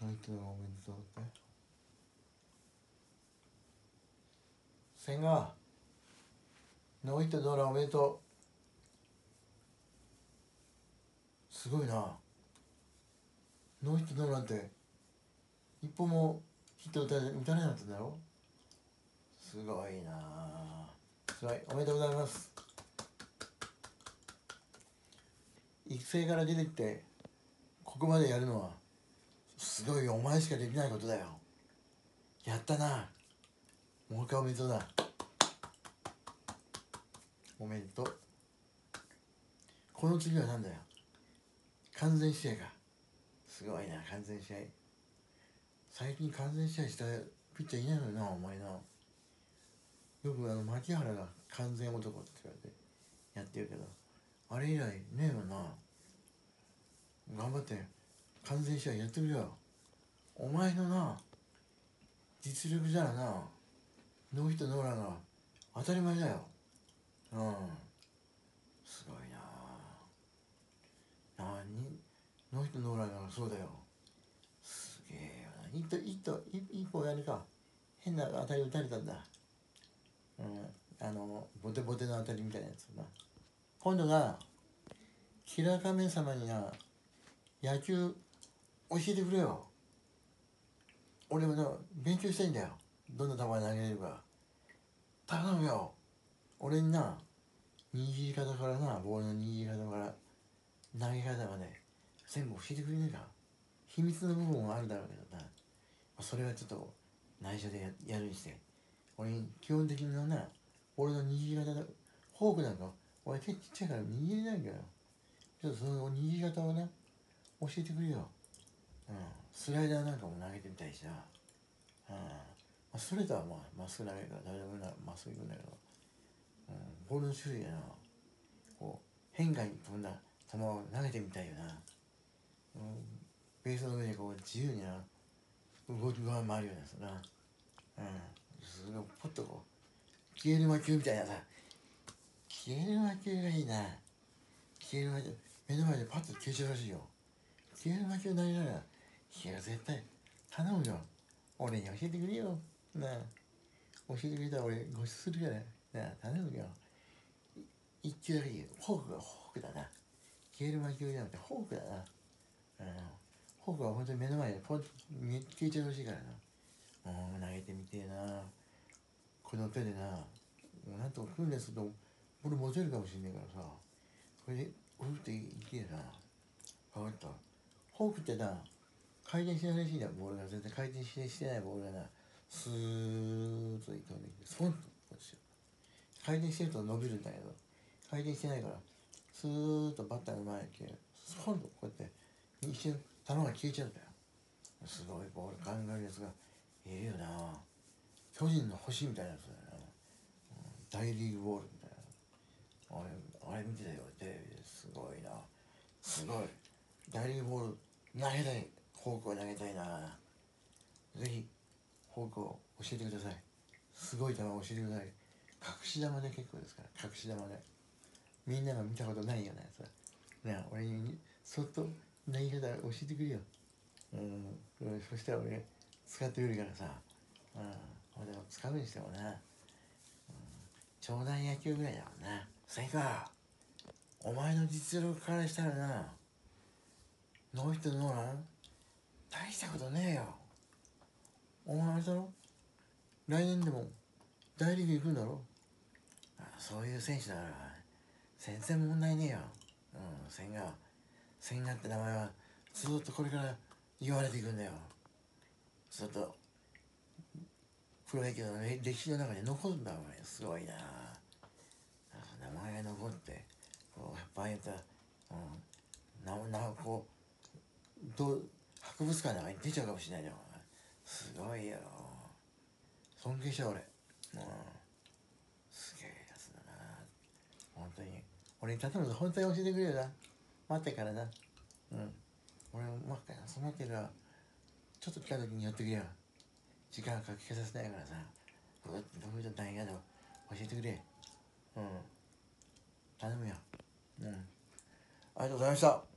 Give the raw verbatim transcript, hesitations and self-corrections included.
ノイトのおめでとうって千賀ノイトドラおめでとう。すごいな。ノイトドラって一歩もヒット打たれ打たれなかったんだろ。すごいな。すごい、おめでとうございます。育成から出てきてここまでやるのはすごい、お前しかできないことだよ。やったな。もう一回おめでとうだ。おめでとう。この次は何だよ。完全試合か。すごいな、完全試合。最近完全試合したピッチャーいないのよな、お前な。よくあの牧原が完全男って言われてやってるけど、あれ以来ねえもんな。頑張って完全試合やってくれよ。お前のな実力じゃらな、ノーヒットノーランが当たり前だよ。うん、すごいな。なにノーヒットノーランがそうだよ。すげえよな。一一一本やるか変な当たり打たれたんだ。うん、あのボテボテの当たりみたいなやつな。今度が白亀様にな野球教えてくれよ。俺もな勉強したいんだよ。どんな球投げれるか頼むよ。俺にな握り方からな、ボールの握り方から投げ方まで全部教えてくれねえか。秘密の部分もあるだろうけどな、それはちょっと内緒で や, やるにして、俺基本的なな俺の握り方のフォークなんか俺手ちっちゃいから握れないんだよ。ちょっとその握り方をな教えてくれよ。うん、スライダーなんかも投げてみたいしな。うん、まあ、ストレートはまあまっすぐ投げるから誰でもまっすぐいくんだけど、うん、ボールの種類やな、こう変化に飛んだ球を投げてみたいよな。うん、ベースの上でこう自由にな動きが回るようなさな、うん、すごいポッとこう消える魔球みたいなさ、消える魔球がいいな。消える魔球目の前でパッと消えちゃうらしいよ。消える魔球投げながら、いや絶対頼むよ。俺に教えてくれよ。なあ、教えてくれたら俺ご馳走するからなあ、頼むよ。一球だけ言う。フォークがフォークだな。消える魔球じゃなくてフォークだな。うん、フォークは本当に目の前でポンと消えちゃうらしいからな。うん、投げてみてえな。この手でな、なんとか訓練すると俺持てるかもしんねえからさ、これで打っていけえな。分かった。フォークってな回転しないらしいんだよ。ボールが全然回転してしてないボールがな、スーッと飛んできてスポンと落ちる。回転してると伸びるんだけど、回転してないからスーッとバッターの前に来てスポンとこうやって一瞬球が消えちゃうんだよ。すごいボール考えるやつがいるよな。巨人の星みたいなやつだよな、うん、大リーグボールみたいな。あれあれ見てたよテレビで。すごいな。すごい大リーグボール投げたい。フォークを投げたいな。ぜひフォークを教えてください。すごい球を教えてください。隠し玉で結構ですから。隠し玉でみんなが見たことないようなやつだね。俺にそっと投げ方教えてくれよ。うん、そしたら俺使ってくるからさ。うん、でも使うにしてもな、うん、長男野球ぐらいだもんな。それかお前の実力からしたらな、ノーヒットノーラン大したことねえよ。お前あれだろ、来年でも大リーグ行くんだろ。あ、そういう選手だから全然問題ねえよ。うん、千賀千賀って名前はずっとこれから言われていくんだよ。ずっとプロ野球の歴史の中に残るんだ。お前すごいな。名前が残ってこう場合によっては、うん、ななこうどう博物館の中に出ちゃうかもしれないよ。すごいよ。尊敬しちゃう俺。うん、すげえやつだな本当に。俺に頼むと本当に教えてくれよな。待ってからな。うん、俺も待ってからその手がちょっと来た時にやってくれよ。時間かけさせないからさ、どういうと大変やと教えてくれ。うん、頼むよ。うん、ありがとうございました。